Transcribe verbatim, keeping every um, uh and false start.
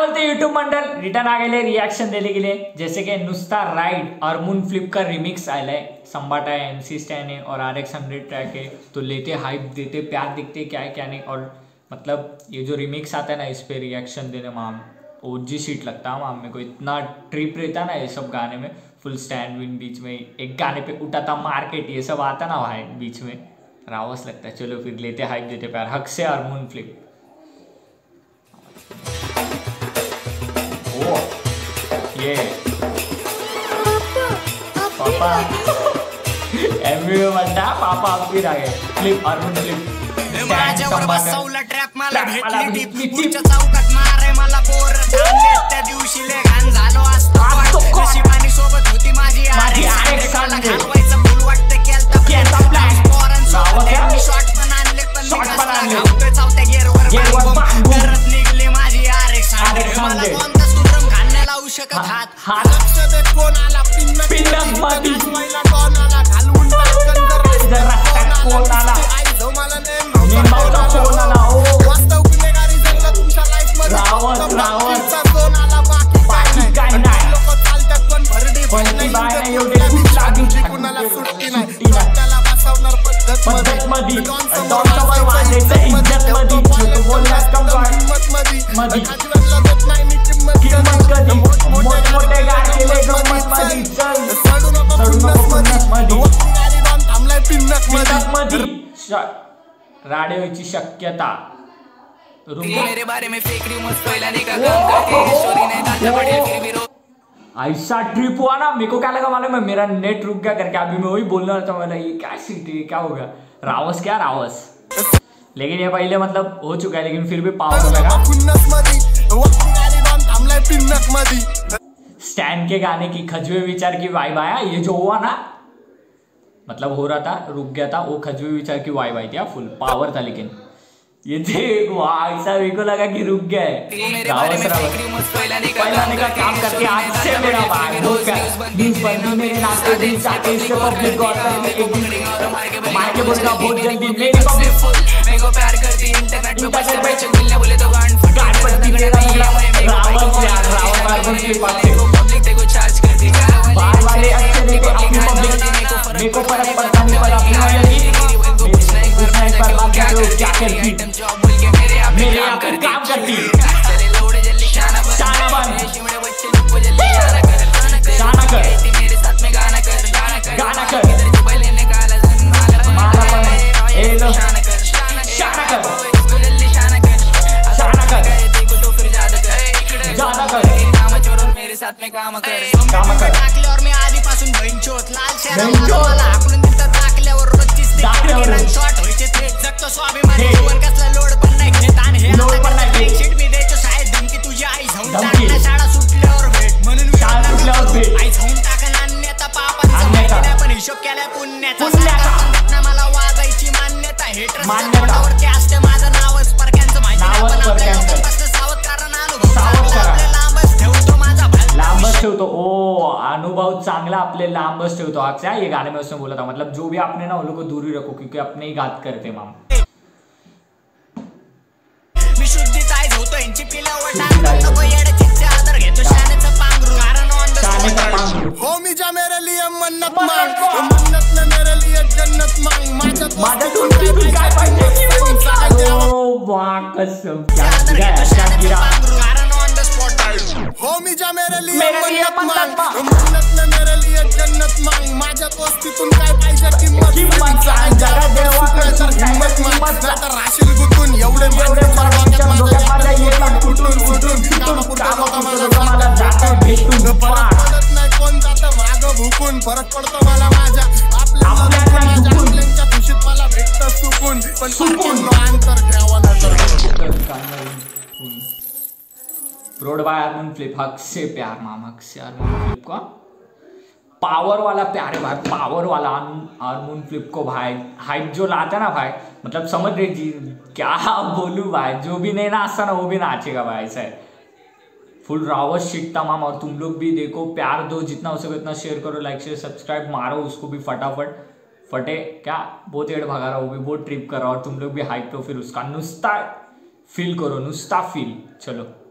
बोलते यूट्यूब मंडल रिटर्न आ गेले रिएक्शन दिले गेले जैसे कि नुस्ता राइड और मून फ्लिप का रिमिक्स आया है। संबाटा है, एमसी स्टैन है और आर एक्स हंड्रेड ट्रैक है। तो लेते हाइप देते प्यार दिखते क्या है क्या नहीं। और मतलब ये जो रिमिक्स आता है ना इस पे रिएक्शन देने माम ओजी सीट लगता है माम। मेरे को इतना ट्रिप रहता ना ये सब गाने में। फुल स्टैंड विन बीच में एक गाने पे उठा था मार्केट ये सब आता ना भाई बीच में रावस लगता है। चलो फिर लेते हाइप देते प्यार हक से और मून फ्लिप। ओ ये पापा एमवी में बनता पापा आप फिर आ गए फ्लिप और मून फ्लिप। माझ्यावर बसवला ट्रॅप मला भेटली टीप पुढच्या चौकात मारे मला पोर थांबले त्या दिवशी ले घाण झालो असतो नशिबानी सोबत होती माझी आरेक्स घालवायचं फुल वाटतं केलता प्लॅन पोरांसोबत त्यांनी शॉट पण आणले पण घावतोय चौथ्या गेअरवर करत निघली माझी आरेक्स मला कोणता सुरम घालण्या लावू शकत हात लक्ष दे कोणाला पिन्न पिन्न मध्ये महिला कोणाला घालवून टाकन जर रस्त्यात कोणाला आईजो मला नेमबावचा कोणाला ओ वास्तव गुन्हेगारी जगला तुमच्या लाईफ मध्ये रावत रावतचा कोणाला बाकी बाकी काय नाही लोक चालतात पण भरडी भरडी बाय एवढे खूप लागून कोणाला सुट्टी नाही त्याला बसवणार पद्धत मध्ये डॉक्टर वाजायचं इज्जत मध्ये तो बोलला कम किंमत मध्ये मध्ये आजवरला देत नाही मी किंमत किंमत कधी मोठे मोठे गाय केले गंमत मध्ये चल सडू नको पिन्नक मध्ये गाडी डाऊन थांबलाय पिन्नक मध्ये राडेची शक्यता मेरे बारे में फेक न्यूज़ फैलाने का काम करके स्टोरी नहीं डालता बढ़िया फिर भी ऐसा ट्रिप हुआ ना मेरे को क्या लगा मालूम है मेरा नेट रुक गया करके। अभी मैं वही बोलने वाला था मैं ये क्या सीट है क्या हो गया रावस क्या रावस। लेकिन ये पहले मतलब हो चुका है लेकिन फिर भी पावर लगा। स्टैंड के गाने की खजवे विचार की वाइब आया ये जो हुआ ना मतलब हो रहा था रुक गया था वो खजवे विचार की वाइब आई थी फुल पावर था। लेकिन ये देख वाह ऐसा मेरे को लगा कि रुक गया है रावस रावस फैलाने का काम करके आज से मेरा भाई हो गया बीस बंदी मेरे नाम पे दिन जाके इससे पब्लिक गौर करके एक दिन मार के बोलना बहुत जल्दी मेरी पब्लिक मेरे को प्यार करती इंटरनेट पे पैसे बेच मिलने बोले तो गांड गांड पड़ती मेरा रावस यार रावस कार्बन के पास पब्लिक तेरे को चार्ज करती बाहर वाले अच्छे नहीं को अपनी पब्लिक मेरे को फर्क पड़ता नहीं पर अपनी वाले की पर बात क्या क्या करती मेरे यहाँ पर काम करती शाना बन शाना कर गाना कर मारा बन ए लो शाना कर शाना कर जाना कर मेरे साथ में काम कर काम कर टाकले और मैं आधीपासून भैंचोत लाल शहराला मला हाकलून तिथं टाकल्यावर रोजचीच टाकल्यावर शॉट व्हायचे ते जगतो स्वाभिमानी जीवन कसला लोड पण नाही घेत आणि हे लोड पण नाही शीट मी द्यायचो शाळेत धमकी तुझी आई जाऊन टाकणार शाळा सुटल्यावर भेट म्हणून शाळा सुटल्यावर भेट आई जाऊन टाकन अन्यथा पापांचा मान्यता पण हिशोब केलाय पुण्याचा पुण्याचा मला वाजायची मान्यता हेट रस्त्यावरती असते माझं नावच परक्यांचं माहिती आपण आपल्या लोकांपासून सावध कारण अनुभव आपल्या लांबच ठेवतो माझा लांबच ठेवतो ओ अनुभव चांगला अपने लांबच ठेवतो अक्षय ये गाने में उसने बोला था मतलब जो भी आपने ना उन लोगों को दूर ही रखो क्योंकि अपने ही घात करते माम मी शुद्धीताय होतो यांची पिलावट नको येडे चित्ते आदर घेतो शानेचं पांघरू कारण ऑन द शानेचं पांघरू हो मी जा मेरे लिए मन्नत मांग मन्नत ने मेरे लिए जन्नत मांग माझ्या माझ्या दोस्ती काय पाहिजे ओ वाह कसम क्या गिरा क्या गिरा कारण ऑन द स्पॉट हो मी जा मेरे लिए मन्नत मांग मन्नत ने मेरे लिए जन्नत मांग माझ्या दोस्तीतून काय पाहिजे किंमत किंमत सांग जगा देवाकडे हिम्मत मांग तर राशील गुतून एवढे एवढे माझ्या माझ्या येतात कुठून कुठून कुठून काम करतो मला जातं भेटून पडत नाही कोण जातं मागं भुकून फरक पडतो मला माझ्या आपल्याला आपल्या खुशीत मला भेटतं सुकून पण सुकून अंतर ठेवा रोड बाय हारमोन फ्लिप हक से प्यार माम हक से हारमोन फ्लिप का पावर वाला प्यार है भाई पावर वाला हारमोन फ्लिप को भाई हाइप जो लाता ना भाई मतलब समझ रहे जी क्या बोलूं भाई जो भी नहीं नाचता ना वो भी नाचेगा भाई ऐसा है फुल रावत शिट तमाम। और तुम लोग भी देखो प्यार दो जितना हो सके उतना शेयर करो लाइक शेयर सब्सक्राइब मारो उसको भी फटाफट फटे क्या बहुत एड भगा रहा वो भी बहुत ट्रिप कर रहा और तुम लोग भी हाइप लो फिर उसका नुस्ता फील करो नुस्ता फील चलो।